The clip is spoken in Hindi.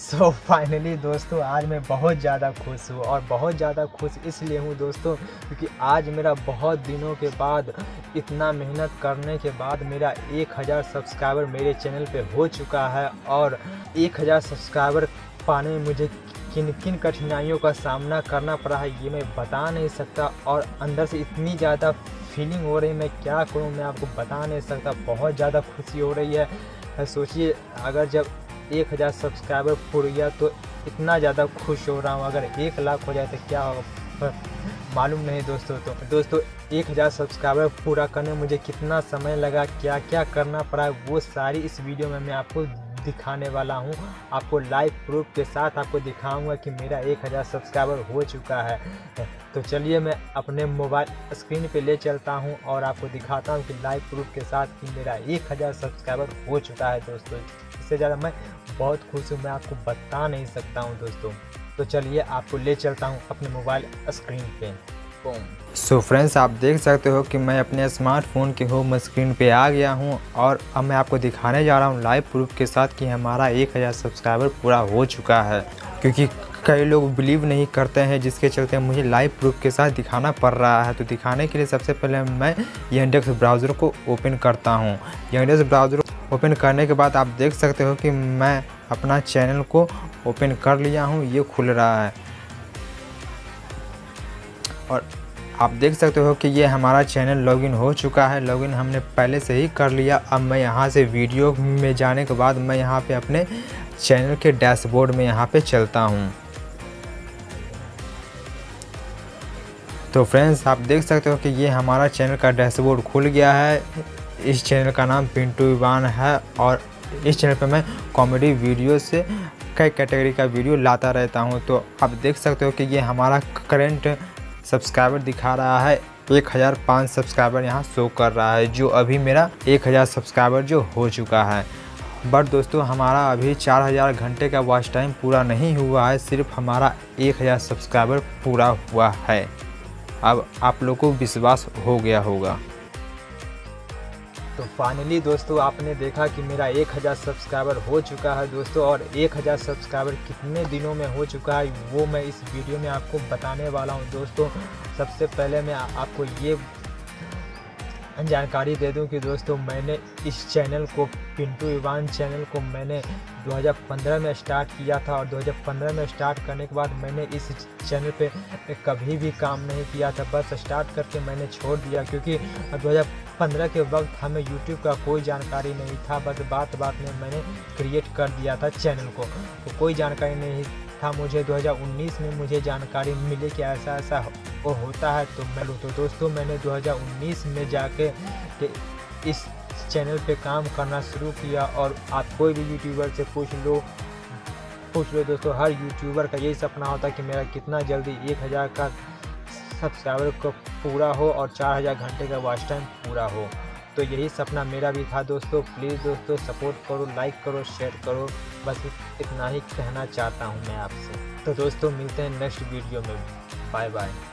सो फाइनली दोस्तों आज मैं बहुत ज़्यादा खुश हूँ और बहुत ज़्यादा खुश इसलिए हूँ दोस्तों क्योंकि आज मेरा बहुत दिनों के बाद इतना मेहनत करने के बाद मेरा 1000 सब्सक्राइबर मेरे चैनल पे हो चुका है। और 1000 सब्सक्राइबर पाने में मुझे किन किन कठिनाइयों का सामना करना पड़ा है ये मैं बता नहीं सकता। और अंदर से इतनी ज़्यादा फीलिंग हो रही है, मैं क्या करूँ मैं आपको बता नहीं सकता। बहुत ज़्यादा खुशी हो रही है। सोचिए अगर जब 1000 सब्सक्राइबर पूर गया तो इतना ज़्यादा खुश हो रहा हूँ। अगर 1 लाख हो जाए तो क्या होगा मालूम नहीं दोस्तों। तो दोस्तों 1000 सब्सक्राइबर पूरा करने में मुझे कितना समय लगा, क्या क्या करना पड़ा, वो सारी इस वीडियो में मैं आपको दिखाने वाला हूँ। आपको लाइव प्रूफ के साथ आपको दिखाऊंगा कि मेरा 1000 सब्सक्राइबर हो चुका है। तो चलिए मैं अपने मोबाइल स्क्रीन पे ले चलता हूँ और आपको दिखाता हूँ कि लाइव प्रूफ के साथ कि मेरा 1000 सब्सक्राइबर हो चुका है दोस्तों। इससे ज़्यादा मैं बहुत खुश हूँ, मैं आपको बता नहीं सकता हूँ दोस्तों। तो चलिए आपको ले चलता हूँ अपने मोबाइल स्क्रीन पे। सो फ्रेंड्स आप देख सकते हो कि मैं अपने स्मार्टफोन के होम स्क्रीन पे आ गया हूँ और अब मैं आपको दिखाने जा रहा हूँ लाइव प्रूफ के साथ कि हमारा 1000 सब्सक्राइबर पूरा हो चुका है। क्योंकि कई लोग बिलीव नहीं करते हैं जिसके चलते मुझे लाइव प्रूफ के साथ दिखाना पड़ रहा है। तो दिखाने के लिए सबसे पहले मैं यांडेक्स ब्राउज़र को ओपन करता हूँ। यांडेक्स ब्राउज़र ओपन करने के बाद आप देख सकते हो कि मैं अपना चैनल को ओपन कर लिया हूँ, ये खुल रहा है। और आप देख सकते हो कि ये हमारा चैनल लॉगिन हो चुका है। लॉगिन हमने पहले से ही कर लिया। अब मैं यहाँ से वीडियो में जाने के बाद मैं यहाँ पे अपने चैनल के डैशबोर्ड में यहाँ पे चलता हूँ। तो फ्रेंड्स आप देख सकते हो कि ये हमारा चैनल का डैशबोर्ड खुल गया है। इस चैनल का नाम पिंटू इवान है और इस चैनल पे मैं कॉमेडी वीडियो से कई कैटेगरी का वीडियो लाता रहता हूँ। तो आप देख सकते हो कि ये हमारा करंट सब्सक्राइबर दिखा रहा है। 1005 सब्सक्राइबर यहाँ शो कर रहा है, जो अभी मेरा 1000 सब्सक्राइबर जो हो चुका है। बट दोस्तों हमारा अभी 4000 घंटे का वॉच टाइम पूरा नहीं हुआ है, सिर्फ हमारा 1000 सब्सक्राइबर पूरा हुआ है। अब आप लोगों को विश्वास हो गया होगा। तो फाइनली दोस्तों आपने देखा कि मेरा 1000 सब्सक्राइबर हो चुका है दोस्तों। और 1000 सब्सक्राइबर कितने दिनों में हो चुका है वो मैं इस वीडियो में आपको बताने वाला हूं दोस्तों। सबसे पहले मैं आपको ये जानकारी दे दूं कि दोस्तों मैंने इस चैनल को पिंटू इवान चैनल को मैंने 2015 में स्टार्ट किया था। और 2015 में स्टार्ट करने के बाद मैंने इस चैनल पे कभी भी काम नहीं किया था, बस स्टार्ट करके मैंने छोड़ दिया। क्योंकि 2015 के वक्त हमें यूट्यूब का कोई जानकारी नहीं था, बस बात में मैंने क्रिएट कर दिया था चैनल को, तो कोई जानकारी नहीं था मुझे। 2019 में मुझे जानकारी मिली कि ऐसा ऐसा वो होता है तो मैं तो दोस्तों मैंने 2019 में जाके इस चैनल पे काम करना शुरू किया। और आप कोई भी यूट्यूबर से पूछ लो दोस्तों, हर यूट्यूबर का यही सपना होता है कि मेरा कितना जल्दी 1000 का सब्सक्राइबर को पूरा हो और 4000 घंटे का वॉच टाइम पूरा हो। तो यही सपना मेरा भी था दोस्तों। प्लीज़ दोस्तों सपोर्ट करो, लाइक करो, शेयर करो, बस इतना ही कहना चाहता हूँ मैं आपसे। तो दोस्तों मिलते हैं नेक्स्ट वीडियो में। Bye bye.